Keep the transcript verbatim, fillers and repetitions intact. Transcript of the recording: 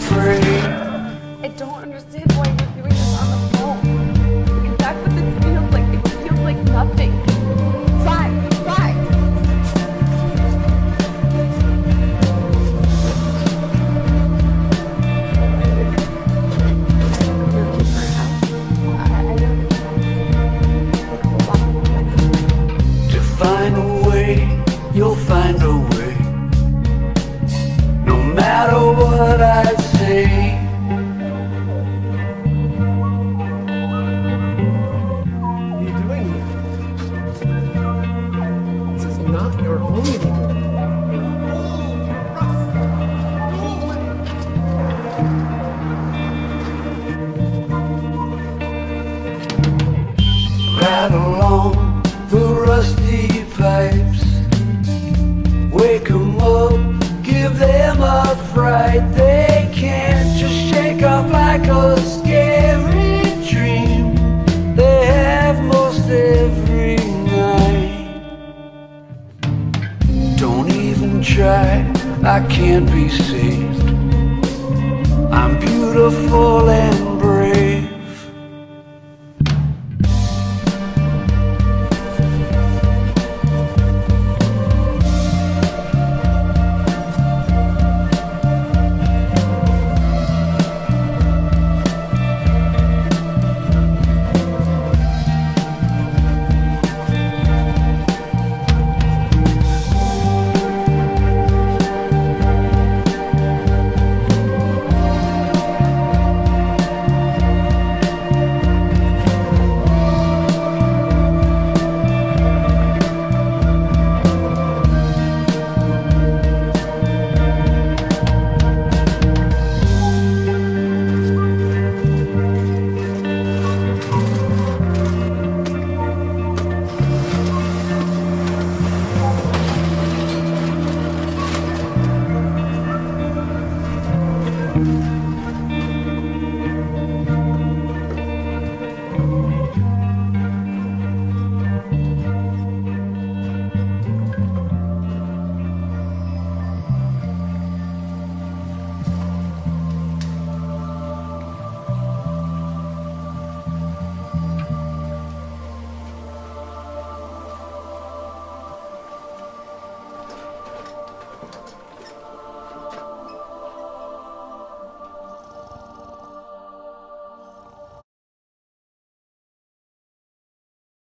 afraid. I don't understand why you're doing this on the phone. Is that what this feels like? It feels like nothing. Fine, fine. To find a way, you'll find a way. No matter what I say. What are you doing here? This is not your home anymore. Right along the rusty pipes, wake 'em up, give them a fright. They can't just shake off like a scary dream they have most every night. Don't even try, I can't be saved. I'm beautiful and